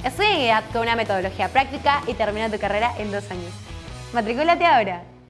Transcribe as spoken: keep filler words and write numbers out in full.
Estudia en I A D con una metodología práctica y termina tu carrera en dos años. ¡Matricúlate ahora!